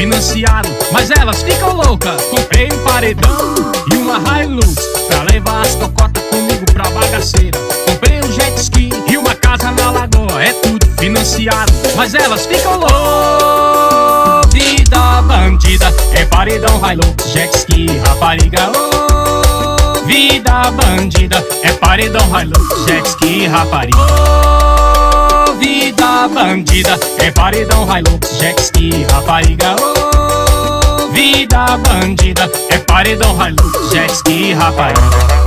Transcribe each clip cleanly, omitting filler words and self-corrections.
financiado, mas elas ficam loucas. Comprei um paredão e uma Hilux pra levar as cocotas comigo pra bagaceira. Comprei um jet ski e uma casa na lagoa, é tudo financiado, mas elas ficam loucas. Vida bandida, é paredão, Hilux, jet ski, rapariga. Oh, vida bandida, é paredão, Hilux, jet ski, rapariga. Oh, vida bandida, é paredão, Hilux, jet ski, rapariga. Oh, vida bandida, é paredão, Hilux, jet ski, rapariga.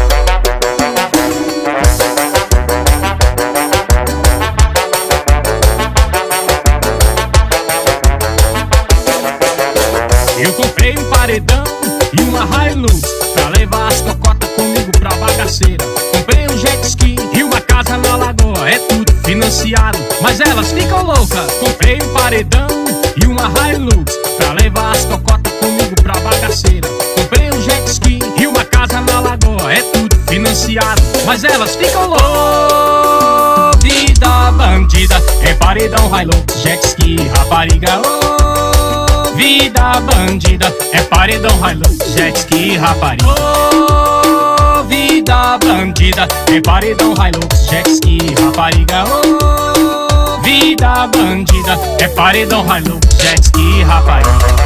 Eu comprei um paredão e uma Hilux pra levar as cocotas comigo pra bagaceira. Comprei um jet ski e uma casa na lagoa, é tudo financiado, mas elas ficam loucas. Comprei um paredão e uma Hilux pra levar as cocotas comigo pra bagaceira. Comprei um jet ski e uma casa na lagoa, é tudo financiado, mas elas ficam loucas. Vida bandida, é paredão, Hilux, jet ski, rapariga. Oh, vida bandida, é paredão, Hilux, jet ski, rapariga. Oh, vida bandida, é paredão, Hilux, jet ski, rapariga. Oh, vida bandida, é paredão, Hilux, jet ski, rapariga.